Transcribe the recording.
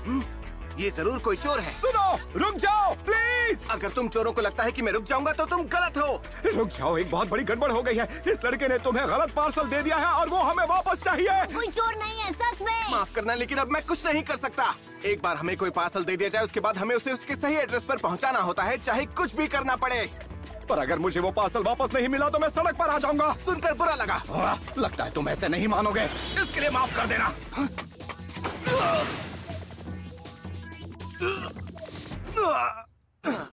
ये जरूर कोई चोर है। सुनो, रुक जाओ प्लीज। अगर तुम चोरों को लगता है कि मैं रुक जाऊंगा तो तुम गलत हो। रुक जाओ, एक बहुत बड़ी गड़बड़ हो गई है। इस लड़के ने तुम्हें गलत पार्सल दे दिया है और वो हमें वापस चाहिए। कोई चोर नहीं है सच में। माफ करना, लेकिन अब मैं कुछ नहीं कर सकता। एक बार हमें कोई पार्सल दे दिया जाए, उसके बाद हमें उसे उसके सही एड्रेस पर पहुंचाना होता है, चाहे कुछ भी करना पड़े। पर अगर मुझे वो पार्सल वापस नहीं मिला तो मैं सड़क पर आ जाऊंगा। सुनकर बुरा लगा। लगता है तुम ऐसे नहीं मानोगे। इसके लिए माफ कर देना।